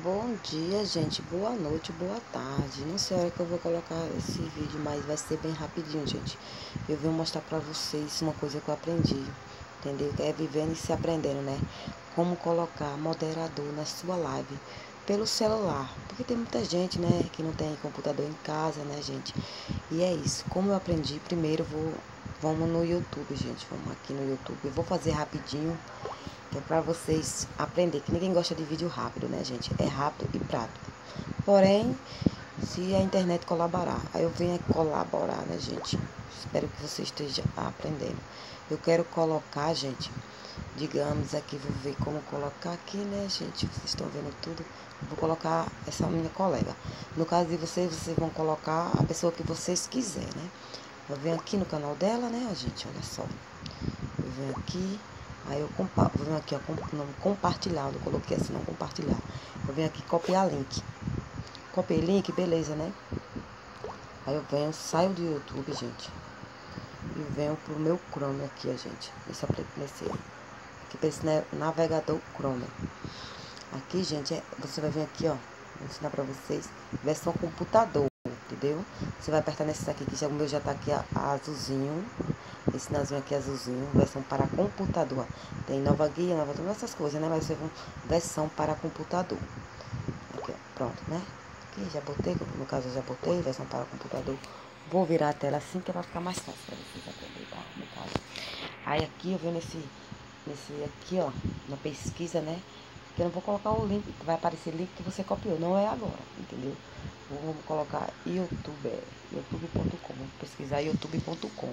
Bom dia, gente. Boa noite, boa tarde. Não sei a hora que eu vou colocar esse vídeo, mas vai ser bem rapidinho, gente. Eu vou mostrar pra vocês uma coisa que eu aprendi, entendeu? É vivendo e se aprendendo, né? Como colocar moderador na sua live pelo celular. Porque tem muita gente, né, que não tem computador em casa, né, gente? E é isso. Como eu aprendi, primeiro vamos no YouTube, gente. Vamos aqui no YouTube. Eu vou fazer rapidinho. É para vocês aprender que ninguém gosta de vídeo rápido, né, gente? É rápido e prático. Porém, se a internet colaborar, aí eu venho aqui colaborar, né, gente? Espero que você esteja aprendendo. Eu quero colocar, gente, digamos aqui, vou ver como colocar aqui, né, gente? Vocês estão vendo tudo. Vou colocar essa minha colega. No caso de vocês vão colocar a pessoa que vocês quiserem, né? Eu venho aqui no canal dela, né, gente? Olha só. Eu venho aqui. Aí eu venho aqui, ó, compartilhar. Eu coloquei assim, não compartilhar. Eu venho aqui copiar link. Copiei link, beleza, né? Aí eu venho, saio do YouTube, gente. E venho pro meu Chrome aqui, ó, gente. Aqui pra esse navegador Chrome. Aqui, gente, você vai vir aqui, ó. Vou ensinar pra vocês. Versão computador, entendeu? Você vai apertar nesse aqui, que já, o meu já tá aqui azulzinho. Esse sinalzinho aqui azulzinho, versão para computador. Tem nova guia, nova todas essas coisas, né? Mas você vai versão para computador. Aqui, ó, pronto, né? Aqui já botei, no caso eu já botei, versão para computador. Vou virar a tela assim que vai ficar mais fácil para vocês aprenderem, tá? No caso. Aí aqui eu venho nesse aqui, ó, na pesquisa, né? Que eu não vou colocar o link, vai aparecer link que você copiou, não é agora, entendeu? Vou colocar youtube.com, vou pesquisar youtube.com.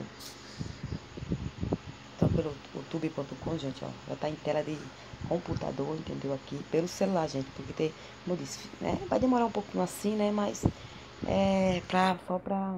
Então pelo youtube.com, gente, ó, já tá em tela de computador, entendeu? Aqui, pelo celular, gente, porque tem, como eu disse, né? Vai demorar um pouquinho assim, né? Mas só pra,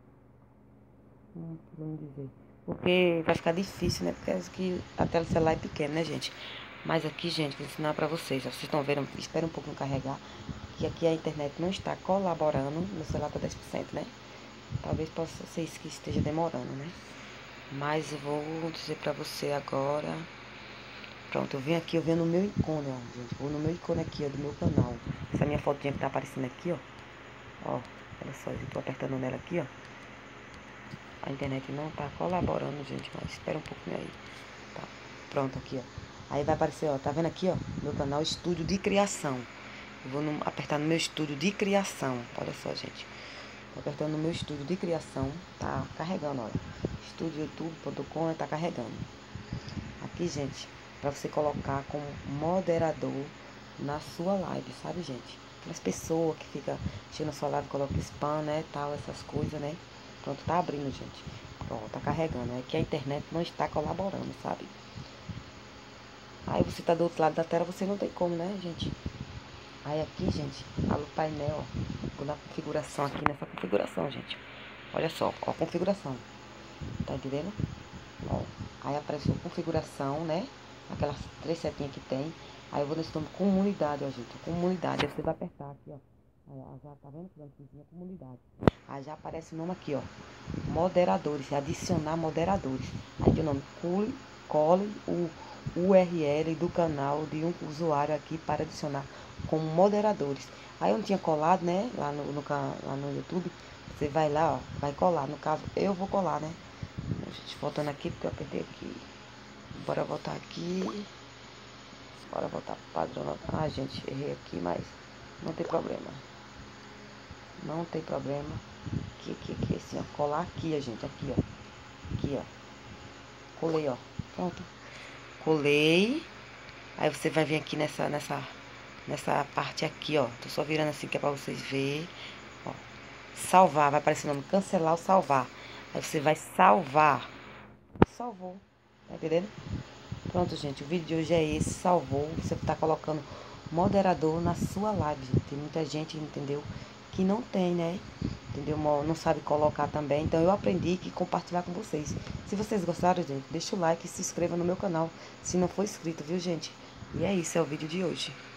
vamos dizer, porque vai ficar difícil, né? Porque que a tela do celular é pequena, né, gente? Mas aqui, gente, vou ensinar pra vocês, ó, vocês estão vendo, espera um pouquinho carregar, que aqui a internet não está colaborando, meu celular tá 10%, né? Talvez possa ser isso que esteja demorando, né? Mas eu vou dizer pra você agora. Pronto, eu venho aqui, eu venho no meu ícone, ó, gente. Vou no meu ícone aqui, ó, do meu canal. Essa minha fotinha que tá aparecendo aqui, ó. Ó, olha só, eu tô apertando nela aqui, ó. A internet não tá colaborando, gente, mas espera um pouquinho aí. Tá, pronto, aqui, ó. Aí vai aparecer, ó, tá vendo aqui, ó, meu canal Estúdio de Criação. Eu vou apertar no meu Estúdio de Criação. Olha só, gente. Tô apertando no meu Estúdio de Criação. Tá carregando, olha. Estudioyoutube.com tá carregando. Aqui, gente, pra você colocar como moderador na sua live, sabe, gente? Aquelas pessoas que ficam enchendo a sua live, coloca spam, né, tal, essas coisas, né? Pronto, tá abrindo, gente. Pronto, tá carregando. É que a internet não está colaborando, sabe? Aí você tá do outro lado da tela, você não tem como, né, gente? Aí aqui, gente, abre o painel, ó. Vou na configuração aqui, nessa configuração, gente. Olha só, ó, configuração. Tá entendendo? Ó, aí apareceu configuração, né? Aquelas 3 setinhas que tem. Aí eu vou nesse nome comunidade, ó, gente. Comunidade. Aí você vai apertar aqui, ó. Aí, ó, já tá vendo que tinha comunidade. Aí já aparece o nome aqui, ó. Moderadores. Adicionar moderadores. Aí tem o nome. Cole o URL do canal de um usuário aqui para adicionar como moderadores. Aí eu não tinha colado, né? Lá no YouTube. Você vai lá, ó. Vai colar. No caso, eu vou colar, né? Gente, voltando aqui, porque eu apertei aqui. Bora voltar aqui. Bora voltar pro padrão. Ah, gente, errei aqui, mas não tem problema. Não tem problema. Aqui, assim, ó. Colar aqui, ó, gente. Aqui, ó. Aqui, ó. Colei, ó. Pronto. Colei. Aí você vai vir aqui nessa parte aqui, ó. Tô só virando assim que é pra vocês verem. Ó. Salvar. Vai aparecer o nome. Cancelar ou salvar. Aí você vai salvar. Salvou. Tá entendendo? Pronto, gente. O vídeo de hoje é esse. Salvou. Você tá colocando moderador na sua live, gente. Tem muita gente, entendeu? Que não tem, né? Entendeu? Não sabe colocar também. Então eu aprendi que compartilhar com vocês. Se vocês gostaram, gente, deixa o like e se inscreva no meu canal. Se não for inscrito, viu, gente? E é isso. É o vídeo de hoje.